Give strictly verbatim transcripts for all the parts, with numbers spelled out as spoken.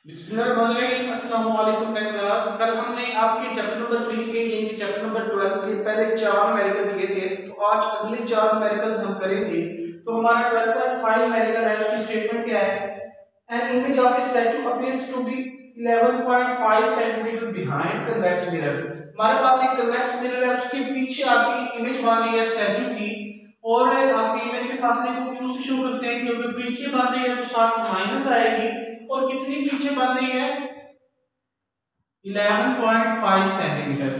बिस्मिल्लाहिर्रहमानिर्रहीम। अस्सलाम वालेकुम क्लास। कल हमने आपके चैप्टर नंबर थ्री के यानी कि चैप्टर नंबर ट्वेल्व के पहले चार न्यूमेरिकल किए थे, तो आज अगले चार न्यूमेरिकल्स हम करेंगे। तो हमारा ट्वेल्व पॉइंट फाइव न्यूमेरिकल है, उसकी स्टेटमेंट क्या है? An image of a statue appears to be eleven point five centimetre behind convex mirror. हमारे पास एक कन्वेक्स मिरर है, उसके पीछे आपकी इमेज बन रही है स्टैचू की, और आपकी इमेज के फासले को क्यों से शो करते हैं? क्योंकि पीछे बन रही है तो साथ माइनस आएगी, और कितनी पीछे बन रही है? Eleven point five centimetre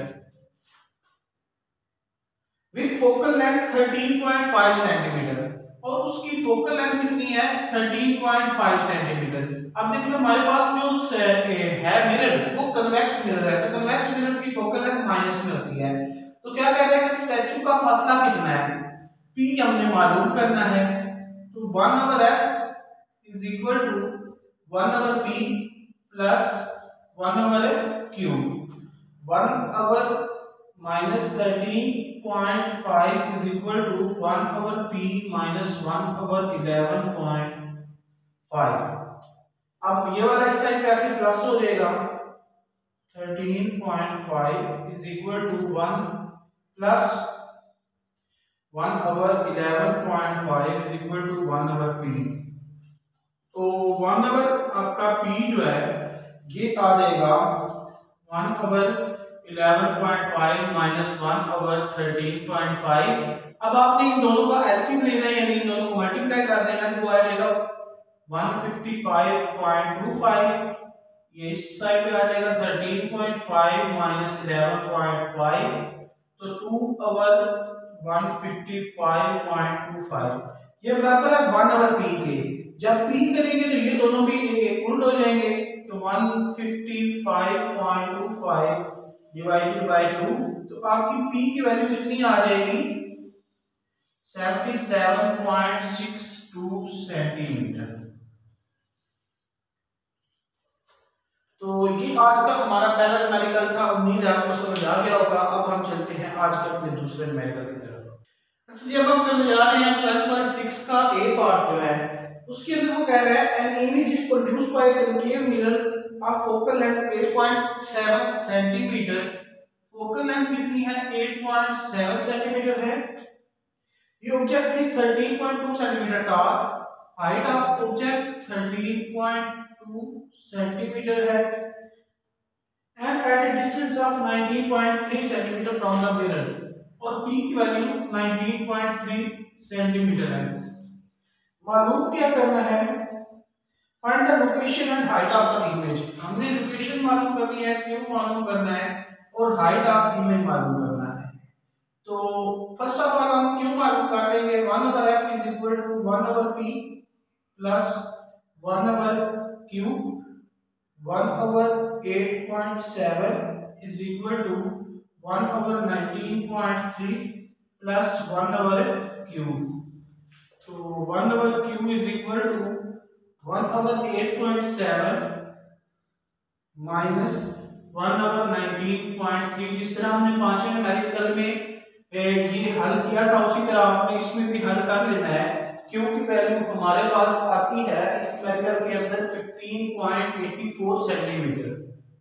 with focal length thirteen point five centimetre, और उसकी फोकल लेंथ कितनी है? Thirteen point five centimetre. अब देखिए हमारे पास जो है मिरर वो कन्वेक्स मिरर है, तो कन्वेक्स मिरर की फोकल लेंथ माइनस में होती है। तो क्या कहते हैं कि स्टैचू का फासला कितना है? P हमने मालूम करना है, तो one over F is equal to one over P plus one over Q। One over minus thirteen point five is equal to one over P minus one over eleven point five. अब ये वाला इस side पे आके plus हो जाएगा, thirteen point five is equal to one plus one over eleven point five is equal to one over P। तो one over आपका P जो है ये आ जाएगा one over eleven point five minus one over thirteen point five. अब आपने इन दोनों का एलसीएम लेना है, यानी इन दोनों को मल्टीप्लाई कर देना, तो वो आ जाएगा one fifty five point two five. ये इस साइड पे आ जाएगा thirteen point five minus eleven point five, तो two over one fifty five point two five, ये बराबर है वन ओवर P के। जब P करेंगे तो ये दोनों भी उल्ट हो जाएंगे, तो one fifty five point two five divided by two, तो आपकी P की वैल्यू कितनी आ जाएगी? Seventy seven point six two centimetre. तो ये आज का हमारा पहला न्यूमेरिकल था, उम्मीद है आपको समझ आ गया होगा। अब हम चलते हैं आज के अपने दूसरे न्यूमेरिकल की तरफ। अच्छा, अब हम करने जा रहे हैं ट्वेल्व पॉइंट सिक्स का ए पार्ट जो है, उसके अंदर वो कह रहा है an image is produced by a concave mirror of focal length eight point seven centimetre. Focal length कितनी है? एट पॉइंट सेवन सेंटीमीटर है। ये object is thirteen point two centimetre tall, height of object thirteen point two centimetre है, and at a distance of nineteen point three centimetre from the mirror, और P की value nineteen point three centimetre है। मालूम क्या करना है? Find the location and height of the image. हमने location मालूम करनी है, क्यों मालूम करना है, और हाइट ऑफ इमेज मालूम करना है। तो फर्स्ट ऑफ ऑल हम क्यों मालूम कर लेंगे? One over F is equal to one over P plus one over Q। One over eight point seven is equal to one over nineteen point three plus one over Q। तो one over Q is equal to one over eight point seven minus one over nineteen point three. जिस तरह हमने पांचवें numerical में ये हल किया था, उसी तरह आपने इसमें भी हल कर लेना है, क्योंकि वैल्यू हमारे पास आती है इस न्यूमेरिकल के अंदर fifteen point eighty four centimetre.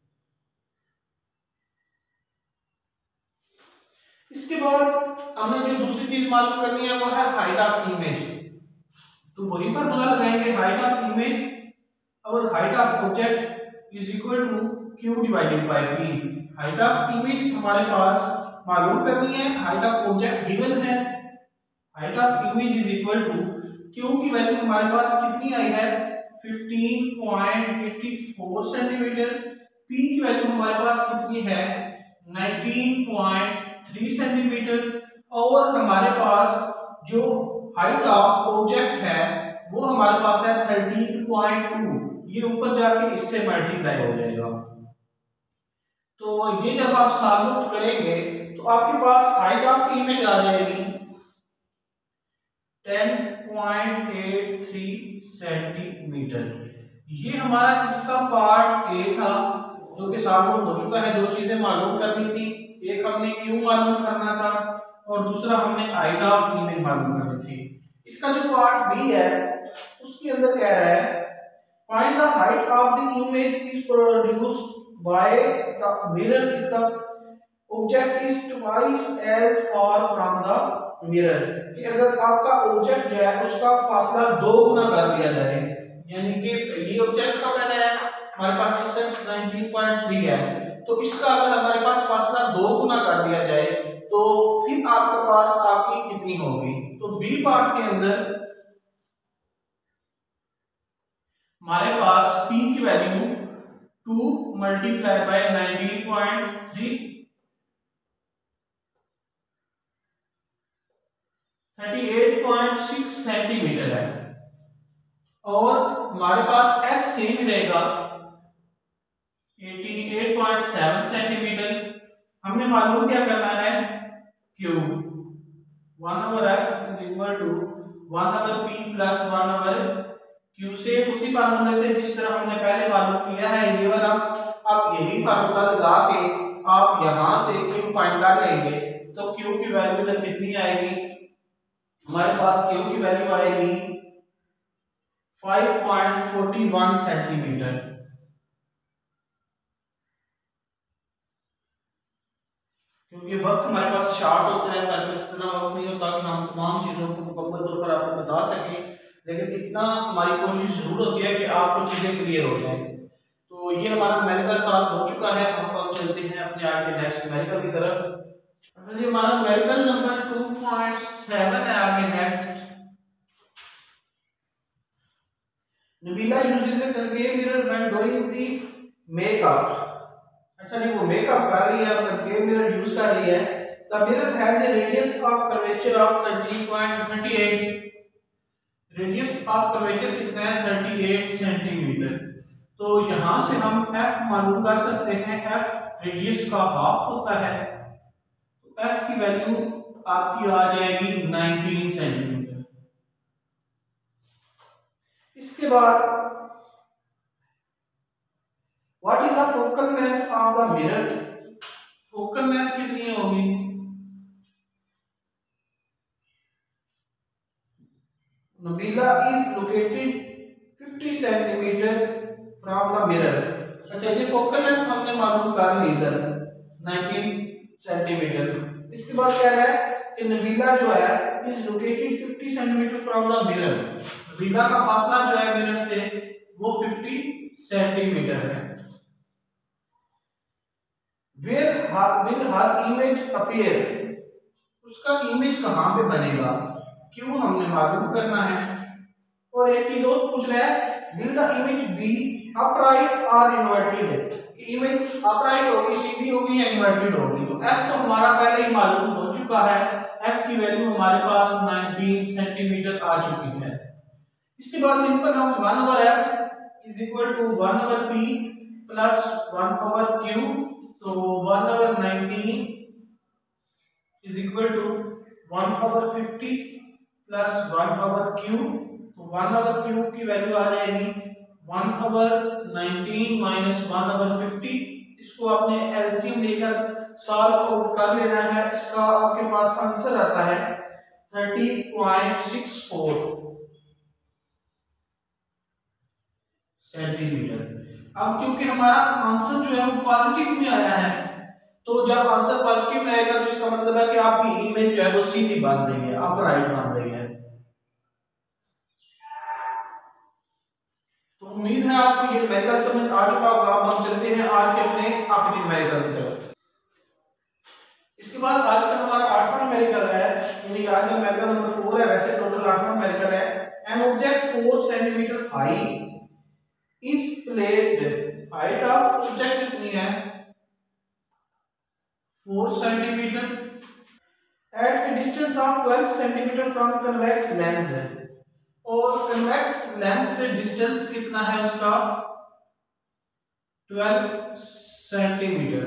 इसके बाद हमें जो दूसरी चीज मालूम करनी है वो है हाइट ऑफ इमेज। तो वही फार्मूला लगाएंगे, हाइट ऑफ इमेज और height of object is equal to Q divided by P। Height of image हमारे पास मालूम करनी है, हाइट ऑफ ऑब्जेक्ट गिवन है। Height of image is equal to Q की वैल्यू हमारे पास कितनी आई है? Fifteen point eighty four centimetre. P की वैल्यू हमारे पास कितनी है? Nineteen point three centimetre. और हमारे पास जो हाइट ऑफ ऑब्जेक्ट है वो हमारे पास है थर्टीन पॉइंट टू। ये ऊपर जाके इससे मल्टीप्लाई हो जाएगा। तो ये जब आप सॉल्व करेंगे तो आपके पास हाइट ऑफ इमेज आ जाएगी ten point eight three centimetre. ये हमारा इसका पार्ट ए था जो कि सॉल्व हो चुका है। दो चीजें मालूम करनी थी, एक हमने क्यू मालूम करना था और दूसरा हमने हाइट ऑफ इमेज मालूम करनी थी। इसका जो पार्ट बी है उसके अंदर कह रहा है find the height of the image image is produced by the mirror if the object is twice as far from the mirror। कि अगर आपका ऑब्जेक्ट जो है उसका फासला दो गुना कर दिया जाए, यानी कि ये ऑब्जेक्ट का पहले है हमारे पास डिस्टेंस नाइनटीन पॉइंट थ्री है, तो इसका अगर हमारे पास फासला दो गुना कर दिया जाए तो फिर आपके पास आपकी कितनी होगी। तो बी पार्ट के अंदर हमारे पास p की value two multiply by nineteen point three thirty eight point six centimetre है, और हमारे पास f सेम रहेगा अठासी पॉइंट सेवन सेंटीमीटर। हमने मालूम क्या करना है, q one over f is equal to one over p plus one over q से उसी फार्मूले से जिस तरह हमने पहले मालूम किया है ये वाला, अब यही फार्मूला लगा के आप यहां से q फाइंड कर लेंगे तो q की वैल्यू इधर कितनी आएगी, हमारे पास q की वैल्यू आएगी five point four one centimetre. क्योंकि वक्त हमारे पास शार्ट होता है, हमारे पास इतना वक्त नहीं होता कि हम तमाम चीजों को मुकम्मल तौर पर आपको बता सकें, लेकिन इतना हमारी कोशिश जरूर होती है कि आपको चीजें क्लियर हो जाएं। तो ये हमारा न्यूमेरिकल सॉल्व हो चुका है, हम अब चलते हैं अपने आगे नेक्स्ट न्यूमेरिकल की तरफ। अच्छा जी, हमारा numerical number two point seven है आगे next. Nabila uses the concave mirror when doing the makeup. अच्छा जी, वो मेकअप कर रही है और कनकेव मिरर यूज कर रही है। The mirror has a radius of curvature of thirteen point thirty eight. Radius of curvature कितना है, थर्टी एट सेंटीमीटर। तो यहां से हम f मालूम कर सकते हैं, f रेडियस का हाफ होता है, तो f की वैल्यू आपकी आ जाएगी नाइनटीन सेंटीमीटर। इसके बाद what is the focal length of the mirror. Focal length कितनी होगी, Nabila is located fifty centimetre from the mirror। अच्छा, ये फोकल लेंथ हमने मालूम कर ली इधर नाइनटीन सेंटीमीटर। इसके बाद क्या है कि नबीला जो है is located fifty centimetre from the mirror। Nabila का फासला जो है मिरर से वो फिफ्टी सेंटीमीटर है। Where will her image appear, उसका इमेज कहां पे बनेगा, क्यों हमने मालूम करना है। और एक चीज और पूछ रहा है, will the image be upright or inverted, image upright होगी, सीधी होगी या इन्वर्टेड होगी। तो f तो हमारा पहले ही मालूम हो चुका है, f की वैल्यू हमारे पास नाइनटीन सेंटीमीटर आ चुकी है। इसके बाद सिंपल हम one over f is equal to one over p plus one over q, तो one over nineteen is equal to one over fifty plus one over Q, तो one over Q की value आ जाएगी one over nineteen minus one over fifty. इसको आपने LCM लेकर solve out कर लेना है, इसका आपके पास आंसर आता है thirty point six four centimetre. अब क्योंकि हमारा आंसर जो है वो पॉजिटिव में आया है, तो जब आंसर पॉजिटिव में आएगा तो इसका मतलब है कि आपकी इमेज जो है वो सीधी बन रही है, अपराइट बन रही है। तो उम्मीद है आपको ये न्यूमेरिकल समझ आ चुका होगा। अब हम चलते हैं आज के अपने आखिरी न्यूमेरिकल की तरफ। इसके बाद आज का हमारा आठवां न्यूमेरिकल है, यानी आज का न्यूमेरिकल नंबर फोर है, वैसे टोटल आठवां न्यूमेरिकल है। An object four centimetre high is placed, height of object कितनी है four centimetre, at a distance of twelve centimetre from convex lens, और कन्वेक्स लेंस से डिस्टेंस कितना है उसका twelve centimetre.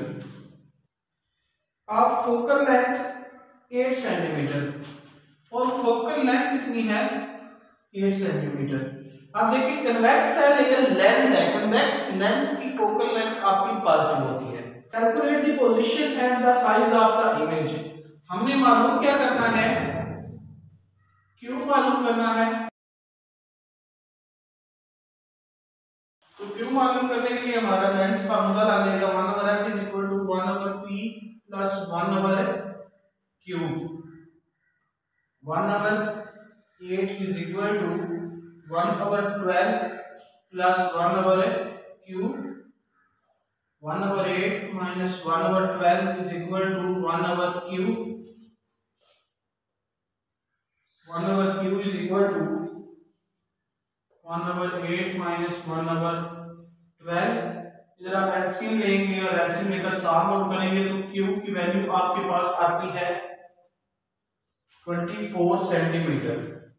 Of focal length eight centimetre, और focal length कितनी है एट सेंटीमीटर। अब देखिए कन्वेक्स है लेकिन लेंस है, कन्वेक्स लेंस की फोकल लेंथ आपकी पॉजिटिव होती है। Calculate the position and the size of the image. हमने मालूम क्या करना है, क्यों मालूम करना है, तो क्यों मालूम करने के लिए हमारा लेंस फार्मूला लगेगा one over F is equal to one over P plus one over Q. One over eight is equal to one over twelve plus one over Q. One over eight minus one over twelve is equal to one over Q. One over Q is equal to one over eight minus one over twelve. इधर आप LCM लेंगे और LCM लेकर साम out करेंगे तो Q की value आपके पास आती है चौबीस सेंटीमीटर।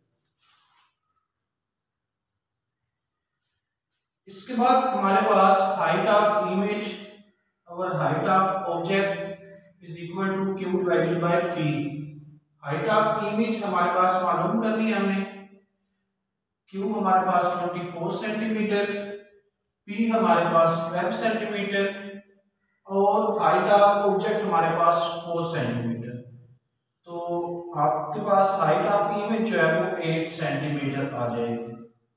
इसके बाद हमारे पास हाइट ऑफ इमेज और height of object is equal to Q divided by P. Height of image हमारे पास मालूम करनी है हमने। क्यू हमारे पास चौबीस सेंटीमीटर, पी हमारे पास बारह सेंटीमीटर और हाइट ऑफ ऑब्जेक्ट हमारे पास चार सेंटीमीटर। तो आपके पास हाइट ऑफ इमेज जो है वो एक सेंटीमीटर आ जाएगी।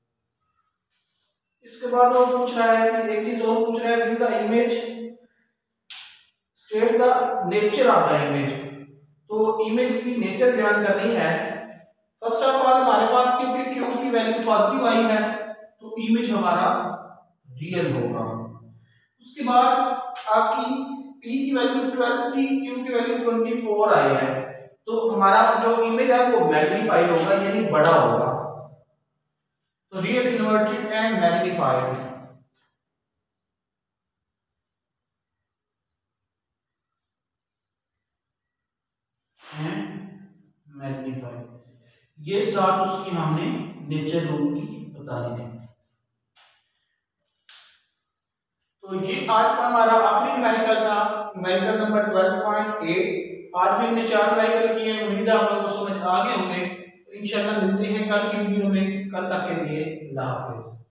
इसके बाद वो पूछ रहा है कि एक चीज और पूछ रहा है, the image state the nature of the image. तो इमेज की नेचर बयान करनी है। फर्स्ट ऑफ ऑल हमारे पास क्योंकि क्यू की वैल्यू पॉजिटिव आई है तो इमेज हमारा रियल होगा। उसके बाद आपकी p की वैल्यू ट्वेल्व थी, q की वैल्यू चौबीस आई है, तो हमारा जो इमेज है वो मैग्नीफाई होगा यानी बड़ा होगा। तो real inverted and magnified. Magnified ये साथ उसकी हमने नेचर रूल की बता दी थी। तो ये आज का हमारा आखिरी न्यूमेरिकल था, numerical number twelve point eight. आज भी हमने चार न्यूमेरिकल किए हैं, उम्मीद है आप लोगों को समझ आ गए होंगे। इंशाल्लाह मिलते हैं कल की वीडियो में। कल तक के लिए अल्लाह हाफिज।